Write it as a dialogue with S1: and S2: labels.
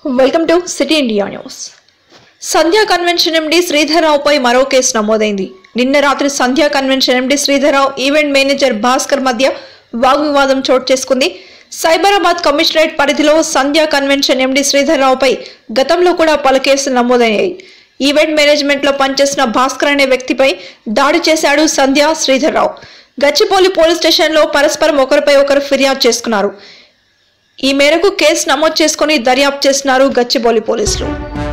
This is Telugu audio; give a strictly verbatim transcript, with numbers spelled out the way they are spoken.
S1: Welcome to city India news. Sandhya convention MD శ్రీధర్రావుపై మరో కేసు నమోదైంది. నిన్న రాత్రి Sandhya convention MD Sridhar Rao event manager Bhaskar మధ్య వాగ్వివాదం చోటు చేసుకుంది. సైబరాబాద్ కమిషనరేట్ పరిధిలో సంధ్యా కన్వెన్షన్ ఎండి శ్రీధర్రావుపై గతంలో కూడా పలు కేసులు నమోదయ్యాయి. ఈవెంట్ మేనేజ్మెంట్ లో పనిచేసిన భాస్కర్ అనే వ్యక్తిపై దాడి చేశాడు సంధ్యా శ్రీధర్రావు. గచ్చిబౌలి పోలీస్ స్టేషన్ లో పరస్పరం ఒకరిపై ఒకరు ఫిర్యాదు చేసుకున్నారు. ఈ మేరకు కేసు నమోదు చేసుకుని దర్యాప్తు చేస్తున్నారు గచ్చిబౌలి పోలీసులు.